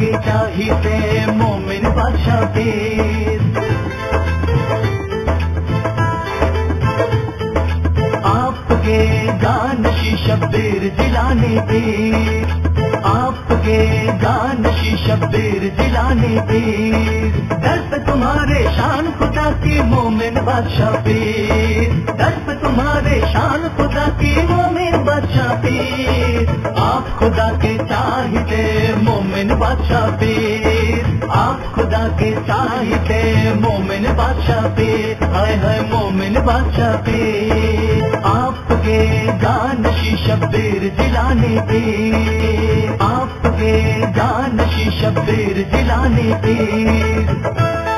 के चाहिए मोमिन बादशाह पीर। आपके जानशी शब्बीर जिलानी पीर, आपके जानशी शब्बीर जिलानी पीर। दर पे तुम्हारे शान खुदा की मोमिन बादशाह पीर, दर पे तुम्हारे शान खुदा की मोमिन बादशाह पीर। आप खुदा के चाहिए मोमिन बादशाह पीर, आप खुदा के चाहिए मोमिन बादशाह पीर। हाय हाय मोमिन बादशाह पीर, आपके जानशी शब्बीर जिलानी पीर, आपके जानशी शब्बीर जिलानी पीर।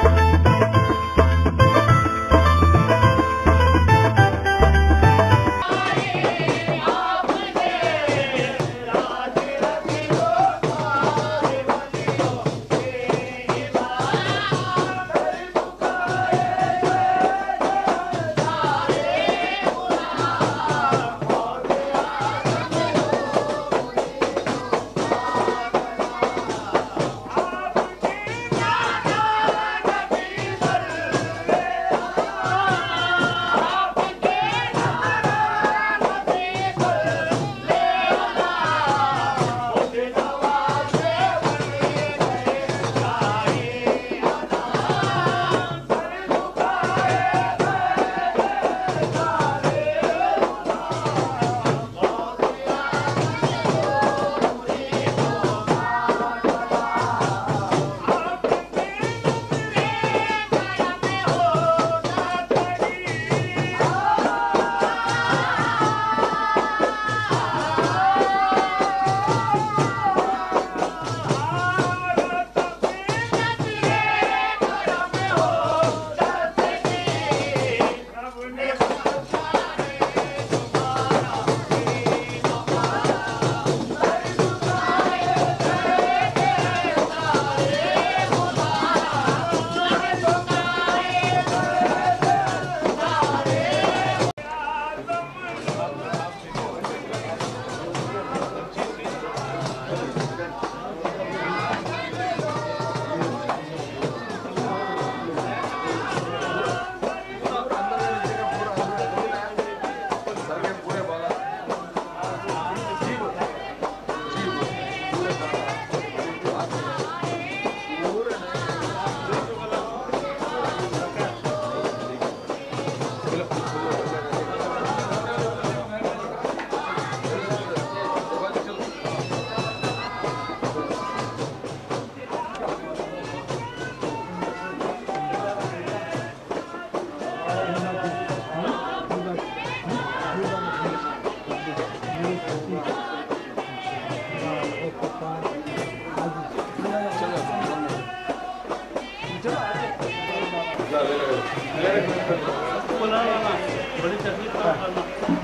बड़ी तकलीफ का करना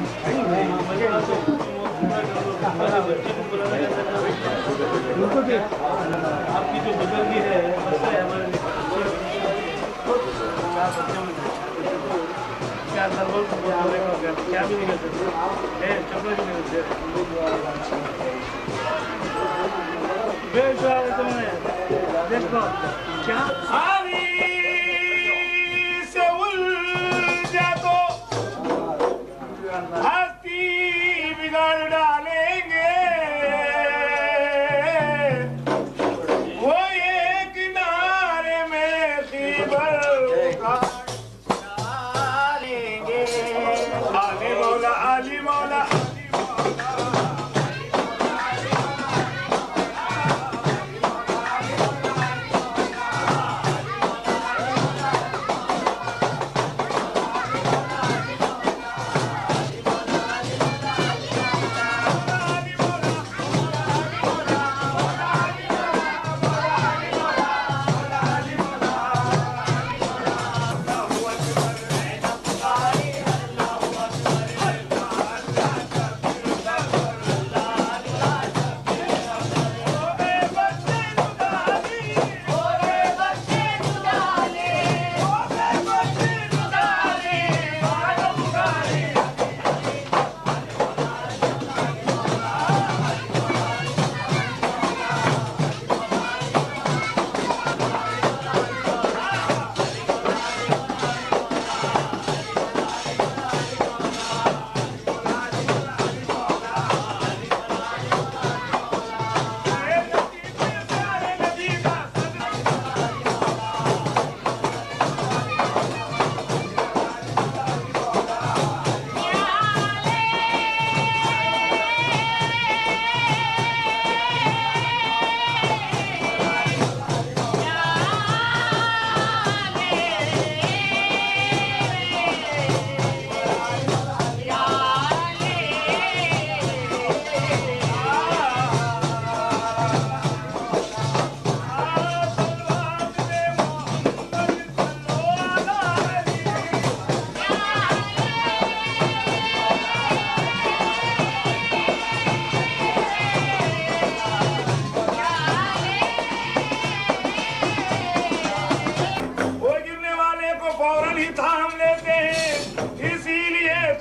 आपकी जो बुजुर्गी है हमारे क्या सर्वल क्या भी नहीं कर सकते चपड़ा भी नहीं करते देखो क्या हस्ती बिगाड़ डालेंगे वो एक किनारे में खीबर डालेंगे। आली मौला आली मौला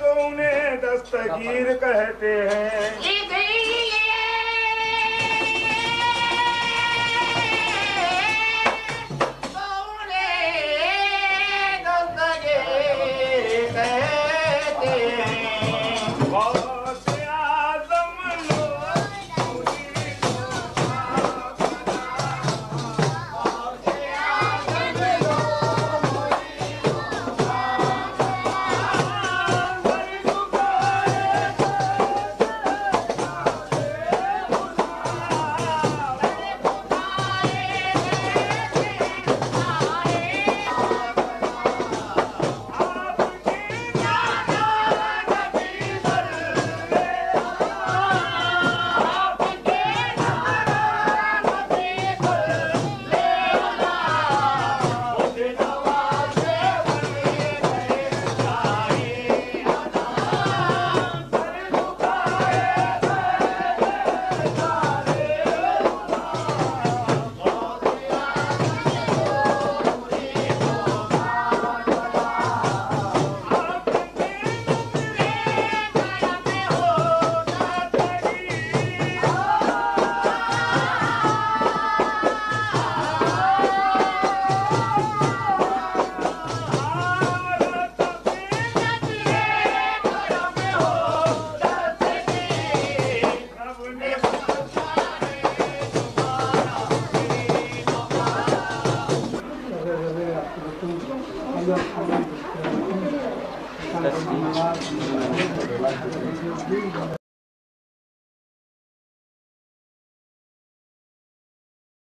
तो उन्हें दस्तगीर कहते हैं।